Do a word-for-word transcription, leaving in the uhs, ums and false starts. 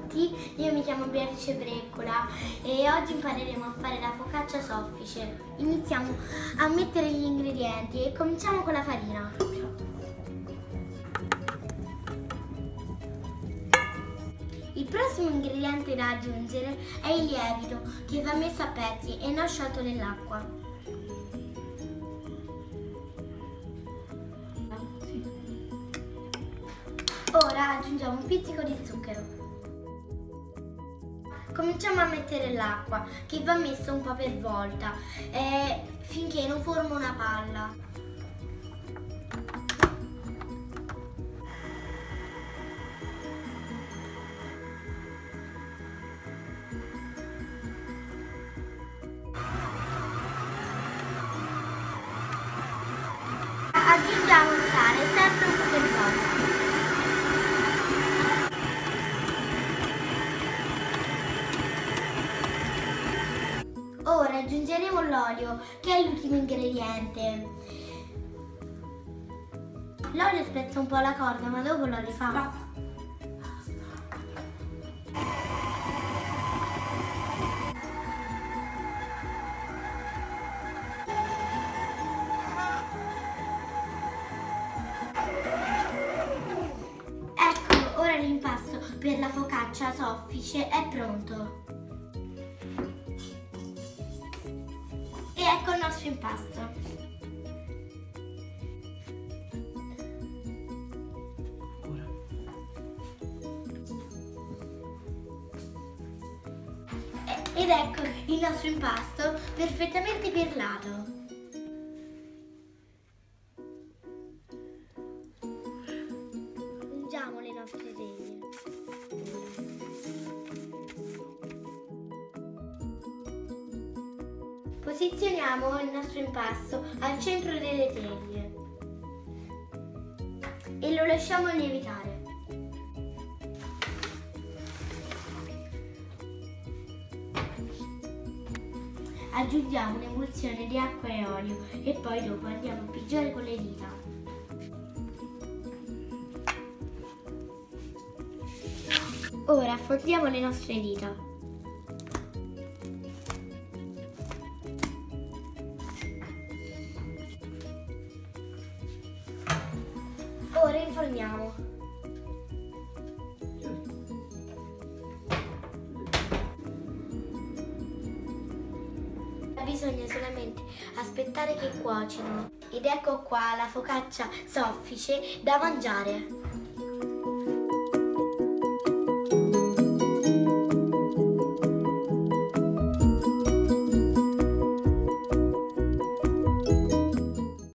tutti, io mi chiamo Beatrice Breccola e oggi impareremo a fare la focaccia soffice. Iniziamo a mettere gli ingredienti e cominciamo con la farina. Il prossimo ingrediente da aggiungere è il lievito, che va messo a pezzi e non sciolto nell'acqua. Ora aggiungiamo un pizzico di zucchero. Cominciamo a mettere l'acqua, che va messa un po' per volta, eh, finché non forma una palla. Aggiungiamo il sale, sempre un po' per volta. Ora aggiungeremo l'olio, che è l'ultimo ingrediente. L'olio spezza un po' la corda, ma dopo lo rifà. Ecco, ora l'impasto per la focaccia soffice è pronto. E ecco il nostro impasto. Ed ecco il nostro impasto perfettamente perlato. Aggiungiamo le nostre teglie. Posizioniamo il nostro impasto al centro delle teglie e lo lasciamo lievitare. Aggiungiamo un'emulsione di acqua e olio e poi dopo andiamo a pigiare con le dita. Ora affondiamo le nostre dita. Ora inforniamo. Bisogna solamente aspettare che cuocino ed ecco qua la focaccia soffice da mangiare.